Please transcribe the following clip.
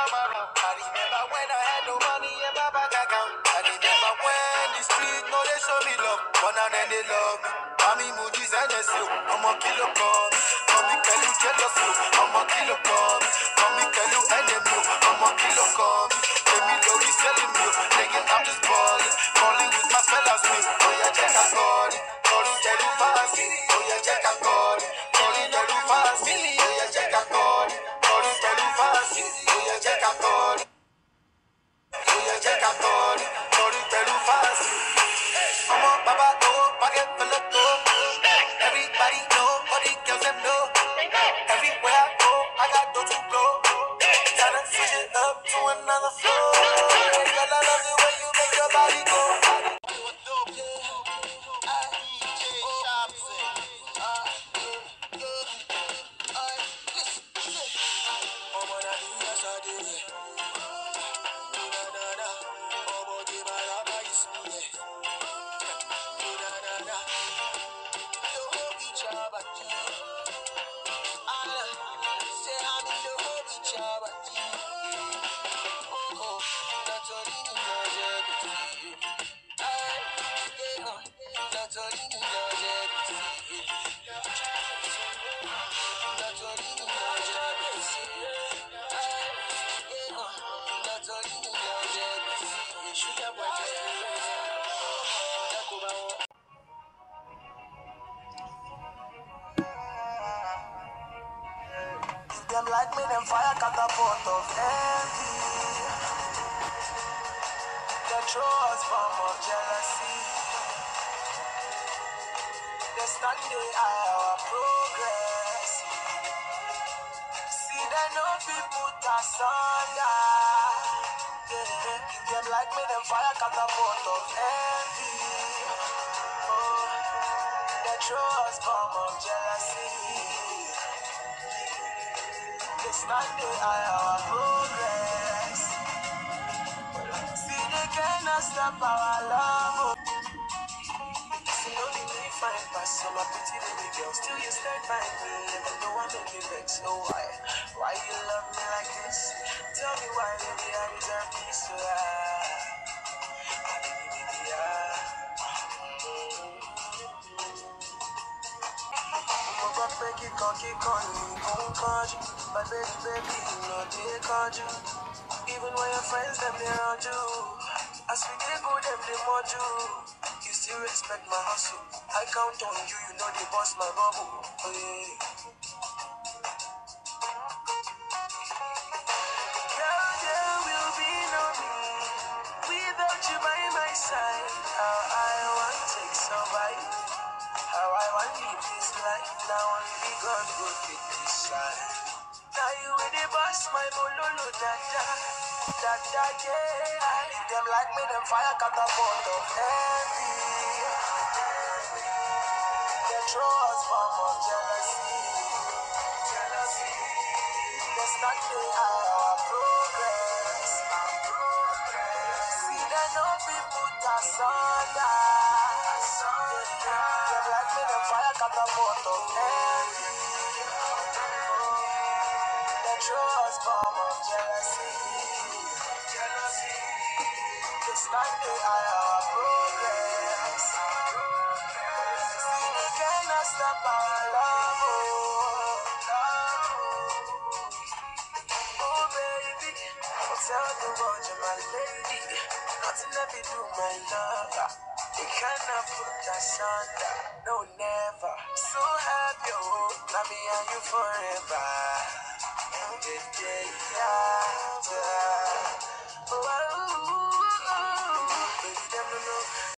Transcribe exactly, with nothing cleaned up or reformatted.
I remember when I had no money in my bank account. I remember when the street no they show me love, but now then they love me. Mommy Moody's and the slow, I'm a kilo come. Mommy can you jealous you? I'm a kilo come. Mommy can you enemy? I'm a kilo come. Let me know he's selling me. Nigga, I'm just balling, balling with my fellas me. Oh yeah, check I got it. Calling tell you fast. Oh yeah, check I got it. Calling tell you fast. Oh yeah, check I got it. Calling tell you fast. Oh yeah, check I got it. Oh yeah, check I got it. Calling tell you fast. I'm on Baba go, pocket full of dough. Everybody know, all the girls them know. Everywhere I go, I got dough to blow. Gotta switch it up to another flow. Girl, I love the way you make your body go. Them like me, them fire catapult of envy. They throw us bomb of jealousy. They stand the eye our progress. See, they know people put us under. Yeah, them like me, them fire catapult of envy. Oh, they throw us bomb of jealousy. They stand the eye our progress. See, they cannot stop our love. See, only me find past some pretty baby girl. Still you stand by me, even though I make you vex. So why? Why you love me like this? Tell me why, baby, I deserve peace. So I, I baby, baby, I. I'm gonna break it, can't keep calling me, don't call you. But baby, baby, you know they called you. Even when your friends, them, they around you. As we they go, them, they want you. You still respect my hustle. I count on you, you know they bust my bubble. Oh, yeah. Girl, there will be no me without you by my side. How I want to take survive. How I want to live this life. Now only God will fit this side. Now you with the boss, my bololo, dada. Dada, yeah. If them like me, them fire catapult of envy. They throw us bomb of jealousy. Jealousy. They stand the eye our progress. Our progress. See, they know people put us under. Them like me, them fire catapult of envy. They throw us bomb of jealousy. Jealousy. They stand the eye our progress. See, they cannot stop our love. Oh, oh baby, tell the world you're my lady. Nothing that we do, my love. They cannot put us under. No, never. So happy, oh, love me and you forever. Every day.